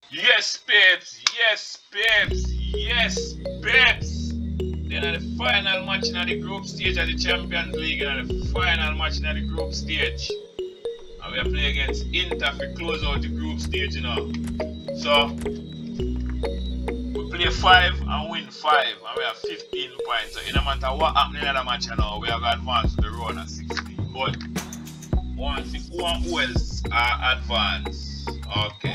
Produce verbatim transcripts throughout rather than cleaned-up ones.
Yes, babes. Yes, babes. Yes, babes. Then at the final match in the group stage of the Champions League, and the final match in the group stage. And we are playing against Inter to close out the group stage, you know. So we play five and win five, and we have fifteen points. So it no matter what happens in the match, you know, we have advanced to the round of sixteen. But one who else are advanced? Okay.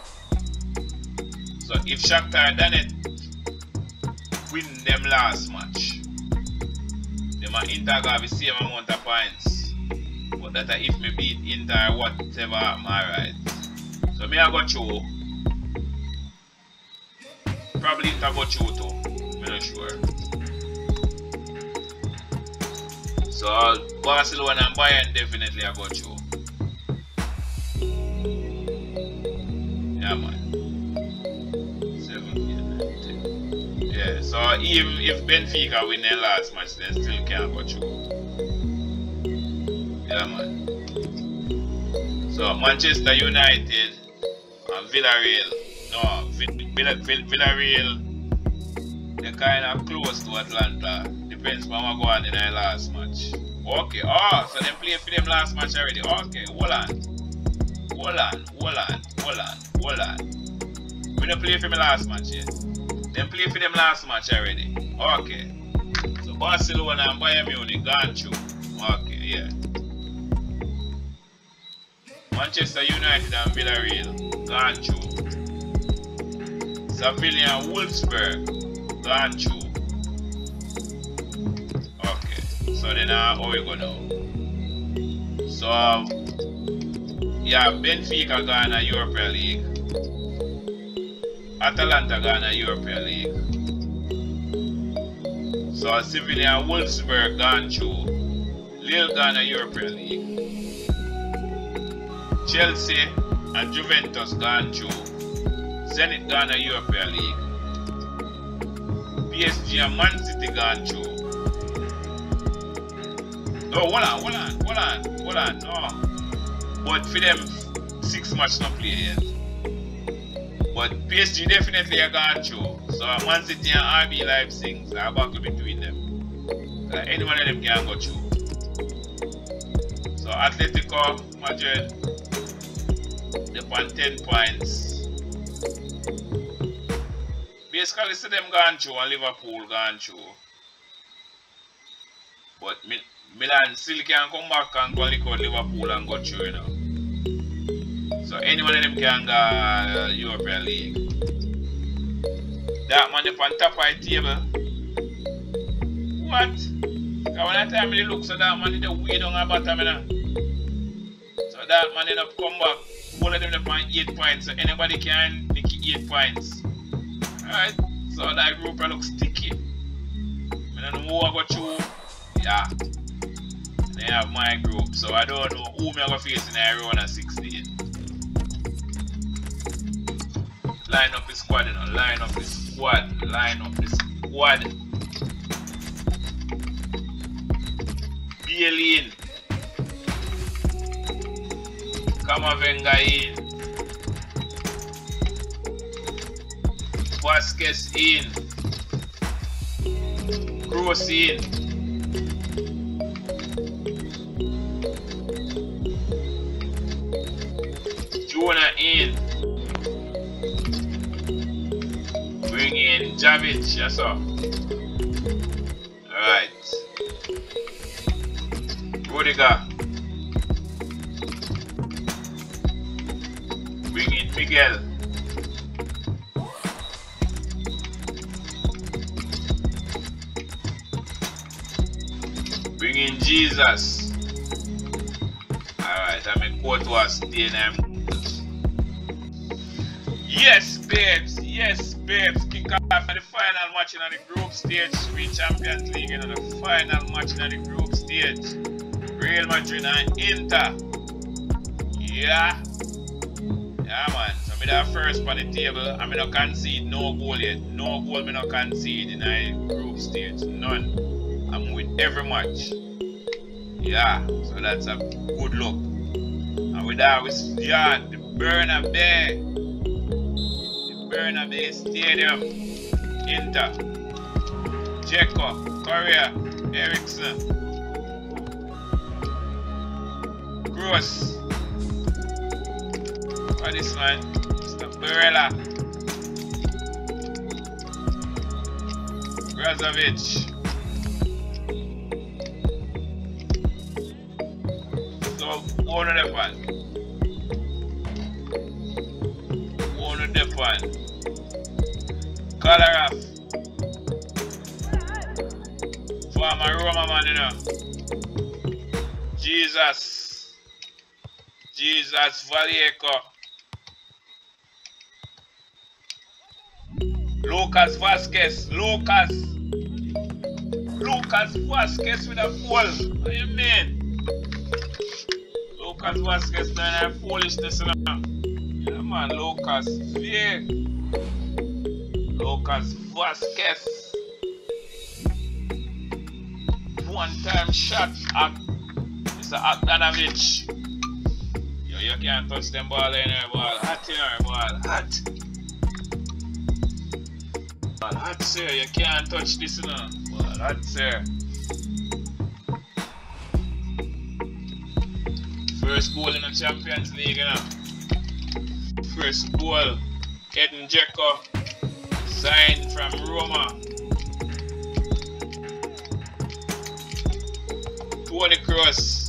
So if Shakhtar Donetsk win them last match, them are Inter got the same amount of points. But that if me beat Inter whatever, alright. So me I got you. Probably Inter got you too. I'm not sure. So Barcelona and Bayern definitely I got you. Yeah man. Yeah, so even if Benfica win their last match, they still can't go through. Yeah, man. So Manchester United and Villarreal, no, Vill Vill Villarreal, they're kind of close to Atlanta. Depends on what go on in their last match. Okay, oh, so they play for them last match already. Okay, hold on, hold on, hold on, hold on, hold on. We don't play for my last match yet. They play for them last match already. Okay. So Barcelona and Bayern Munich gone through. Okay, yeah. Manchester United and Villarreal gone through. Sevilla and Wolfsburg gone through. Okay. So then uh, how we go now? So um, yeah, Benfica gone to European League. Atalanta gone European League. So Sevilla and Wolfsburg gone through. Lille gone European League. Chelsea and Juventus gone through. Zenit gone European League. P S G and Man City gone through. No, hold on, hold on, hold on, hold on, no. But for them, six matches not play yet. But P S G definitely are gone through. So Man City and R B Leipzig are back between them. So any one of them can go through. So Atletico Madrid, they're on ten points. Basically, see them gone through and Liverpool gone through. But Milan still can come back and go look at Liverpool and go through, you know. So any one of them can go uh, European League. That man up on top of the table. What? Because when I time they look, so that man is the way down the bottom, you know. So that man end up come back. All of them up on eight points. So anybody can make eight points. Alright? So that group looks sticky. I don't know who I got through. Yeah. They have my group. So I don't know who I'm going to face in the round of sixteen. Line up the squad, you know. Line up the squad. Line up the squad. Bailey in. Camavinga in. Vasquez in. Kroos in. Jonah in. Bring in Javic, yes sir. Alright. Rudiger. Bring in Miguel. Bring in Jesus. Alright, I'm in Courtois staying there. Yes, babes. Yes, babes. Kick off the final match in the group stage. Three Champions League in the final match in the group stage. Real Madrid and Inter. Yeah. Yeah, man. So I'm the first on the table. I'm not concede no goal yet. No goal I'm not concede in the group stage. None. I'm with every match. Yeah. So that's a good look. And with that, we start the burn up there. Bernabeu Stadium. Inter. Dzeko, Correa, Eriksen. Kroos. What is this man? Mister Barella. Brozovic. So, one of the fun. One of the fun. Kolarov. Former Roma man, you know. Jesus. Jesus Vallejo. Lucas Vasquez. Lucas. Lucas Vasquez with a goal. What do you mean? Lucas Vasquez doing that foolishness now. Yeah man, Lucas. Yeah. Lucas Vasquez. One time shot at Mister Akdanovic. Yo, you can't touch them ball in there, ball. Hot in there, ball. Hot. Ball hot, sir. You can't touch this, you know. Ball hot, sir. First goal in the Champions League, you know. First goal. Edin Dzeko. Signed from Roma. Toni Kroos.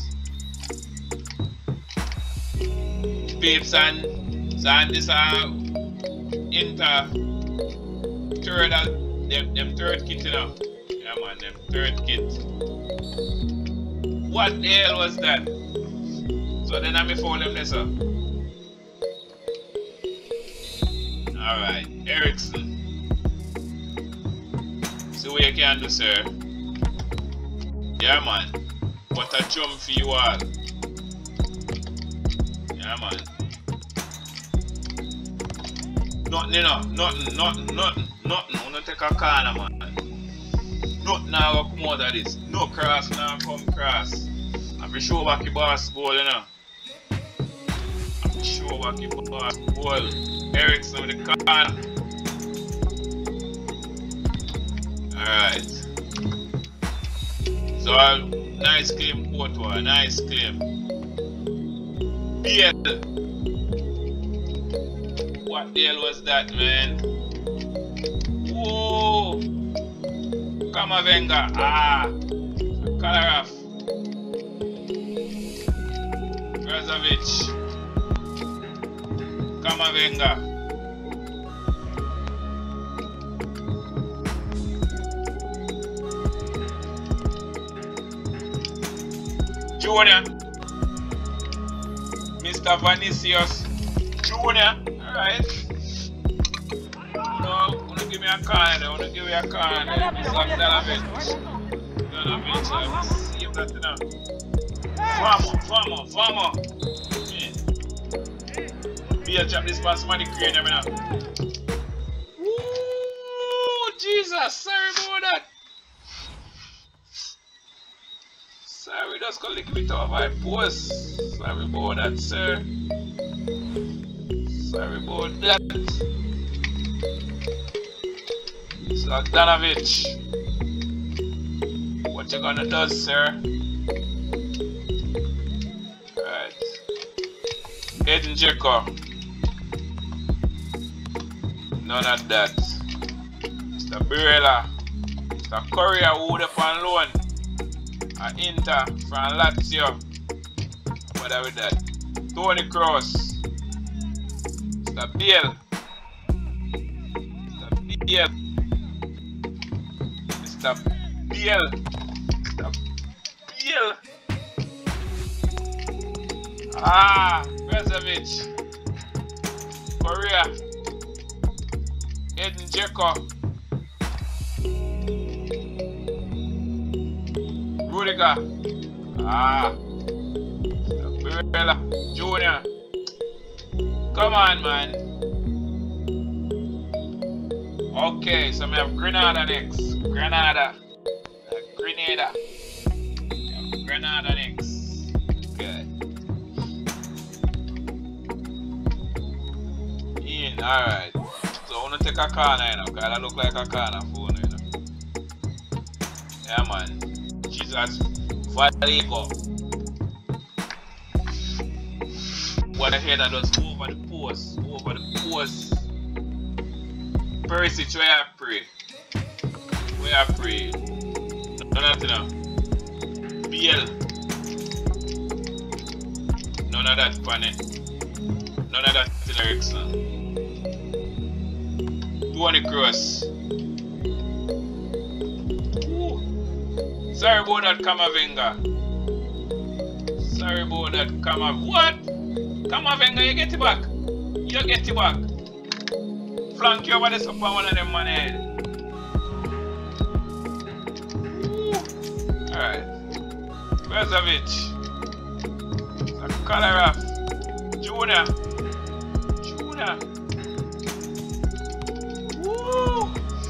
Babes and and this uh Inter third uh, them them third kit, you know. Yeah man, them third kit. What the hell was that? So then I me follow them there, sir. Alright, Eriksen. See what you can do, sir. Yeah man. What a jump for you all. Yeah man. Nothing, you know. Nothing, nothing, nothing, nothing. I'm gonna take a corner, man. Nothing now come out of this. No cross now come cross. I'm for sure back the boss goal, you know. I'm for sure back the boss goal. Eriksen with the corner. Alright. So, nice claim, Courtois. Nice claim. Bale. What the hell was that, man? Whoa! Kamavinga. Ah! Kolarov. Brozovic. Kamavinga. Junior. Mister Vinicius Junior. Alright. No, wanna give me a card, I wanna give me a card. Mister Akdanovic. Akdanovic, let's see if that's enough. Vamos, vamos, vamos. Be a chap this pass money crane, I mean. Ooh, Jesus, sorry about that. Sorry, just go lick me to my post. Sorry about that, sir. Sorry about that. So, Akdanovic. What you gonna do, sir? Alright. Edin Dzeko. None of that. Mister Barella. Mister Correa who would up on loan. An Inter from Lazio. What are we that? Toni Kroos. Mister Bale. Mister Bale. Mister Bale. Mister Bale. Ah, Brozovic. Correa. Edin Dzeko. Rudiger. Ah. Barella. Junior. Come on, man. Okay, so we have Granada next. Granada. Uh, Grenada. Granada next. Good. In, alright. So, take a corner, you know, because that look like a corner phone, you know. Yeah, man. Jesus Vallejo. What the head that does over the post, over the post. Perisic, where I pray. Where I pray. No, nothing now. B L. None of that panic. None of that in Ericsson. Tony Cross. Ooh. Sorry about that, Camavinga. Sorry about that, Camavinga. What? Camavinga, you get it back. You get it back. Flank you over the super one of them man head. Alright. Brozovic. Kolarov. Junior. Junior. Woo!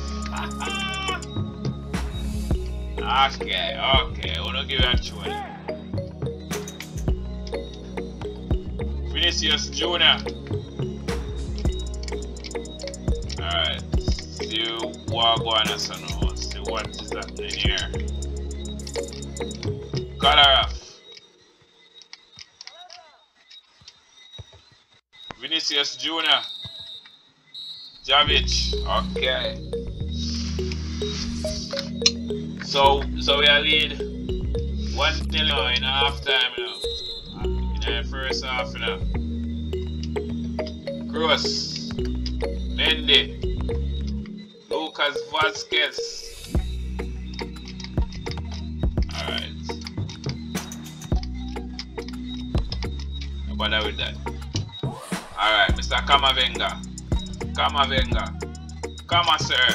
Okay, okay. I wanna give you a tune. Vinicius Junior. Alright. See what going on now. See what is happening here. Kolarov. Vinicius Junior. Jovic. Okay. So so we are lead one nil in half time, you know. In the first half, you know. Kroos. Mendy. Lucas Vazquez. Alright. No bother with that. Alright, Mister Camavinga. Camavinga. Come on, sir.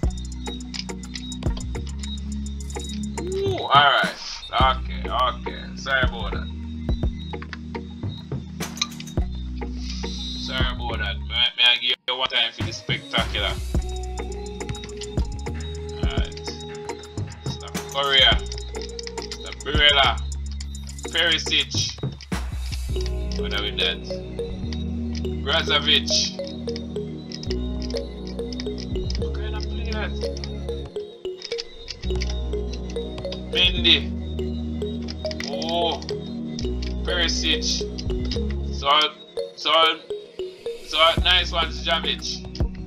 Ooh, alright. Okay, okay. Sorry about that. Sorry about that. May, may I give you one time for the spectacular? Alright. Mister Correa. Mister Birela. Perisic. What are we that? Brozovic. What kind of play that? Mendy. Oh. Perisic. So, so, so nice one, Jovic.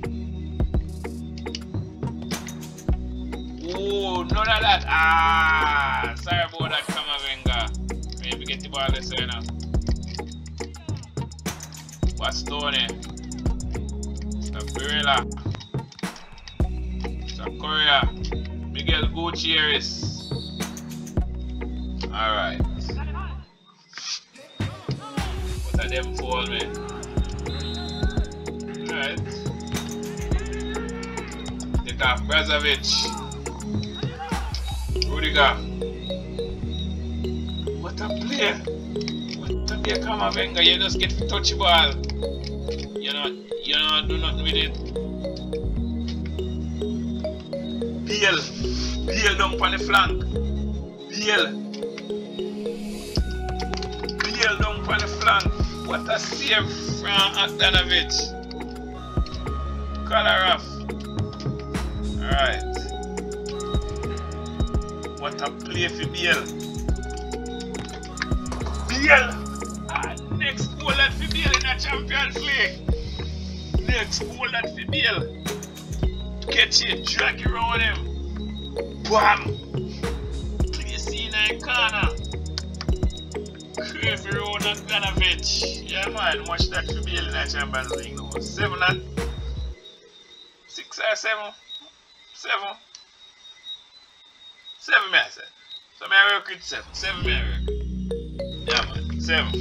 Oh, none of that. Ah, sorry about that, Camavinga. Maybe get the ball this way now. Bastoni. Mister Birela. Mister Correa. Miguel Gutierrez. Alright. What are them for, man? Alright. Take off Brozovic. Rudiger. What a player. What a player, Camavinga. You just get to touch the ball. You know, you know, do nothing with it. B L. B L down on the flank. B L. B L down on the flank. What a save from Akdanovic. Kolarov. Alright. What a play for B L. B L. Ah, next goal that for B L in the Champions League. Next goal that for B L. Catch it, drag it around him. Bam! Place in the corner. Curve around Akdanovic. Yeah, man, watch that for B L in the Champions League now. Seven and six or seven. Seven. Seven, may I say. So, may I work with seven. Seven, may I work. Yeah, man. Seven.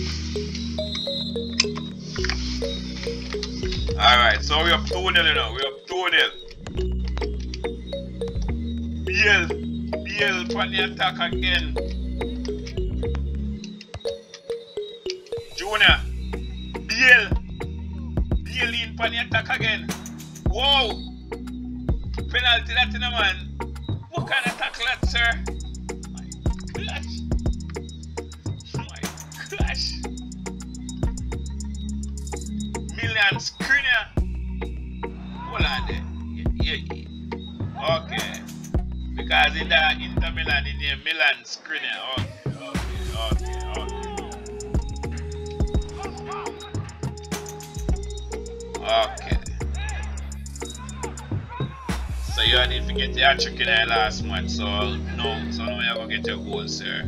Alright, so we're up two nil now. We're up two nil. B L. B L for the attack again. Junior. B L. B L in for the attack again. Whoa! Penalty that in a man. What kind of tackle that, sir? My gosh. My gosh. Milan Skriniar. hold on there. Yeah, yeah. Okay. Because in the Inter Milan, in the Milan Skriniar. Okay, okay, okay, okay. Okay. So you didn't forget the hat trick in the last match, so no, so now you're gonna get your goal, sir.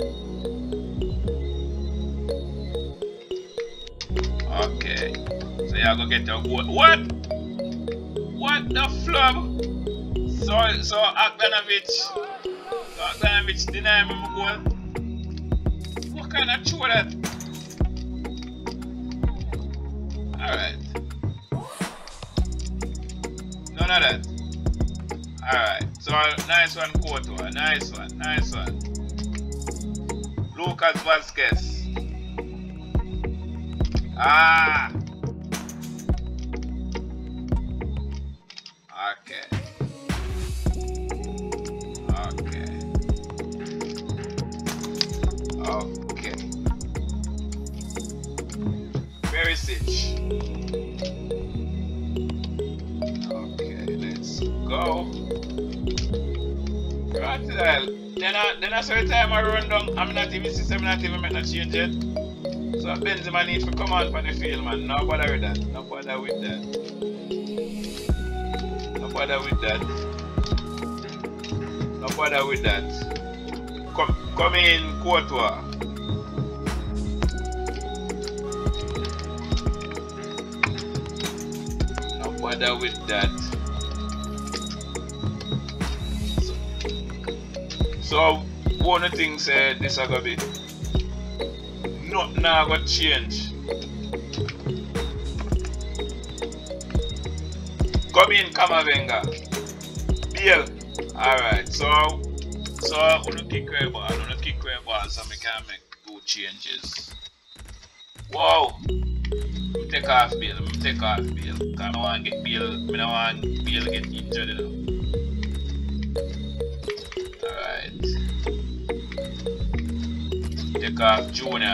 Okay. So you're gonna get your goal. What? What the flub? So so Akdanovic so Akdanovic deny me my goal. What kind of throw that? Alright. None of that. Alright, so nice one, Courtois. Nice one, nice one. Lucas Vasquez. Ah! Okay. Okay. Okay. Perisic. Okay, let's go. Right, then I then I every time I run down, I'm not even system, I'm not even make no change yet. So Benzema needs to come on for the field, man. No bother with that. No bother with that. No bother with that. No bother with that. Come come in, Courtois. No bother with that. So one of the things uh, this is gonna be nothing now gonna change. Come in, Camavinga. Bill. Alright, so so I'm gonna kick away ball, I'm gonna kick away ball so I can make two changes. Wow. Take off Bill, take off Bill. Cause I don't want to get Bill, I don't want Bill to get injured enough. Take off Junior.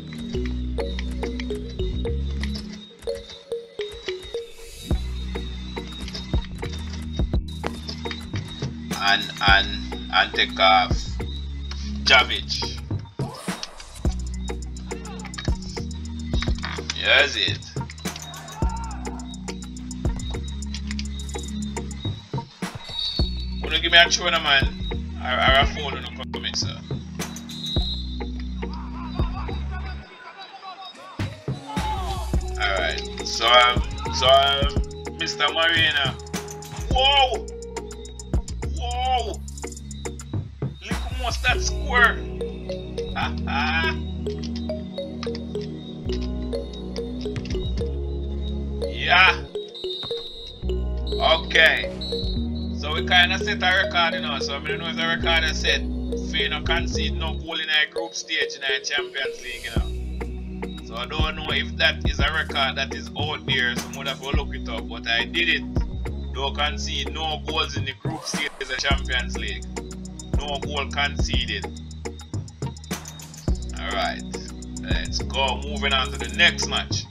And and and take off Javic. Here's it. Wanna give me a tune, man? Or, or a phone on the comment, sir. Alright, so um, so um, Mister Marina. Whoa! Whoa! Look how much that score! Ha ha! Yeah! Okay. So we kinda set a record, you know, so I don't know if the record is set for you know concede no goal in a group stage in a Champions League, you know. So I don't know if that is a record that is out there, so I'm gonna have to look it up. But I did it. Don't concede no goals in the group stage of the Champions League. No goal conceded. Alright. Let's go. Moving on to the next match.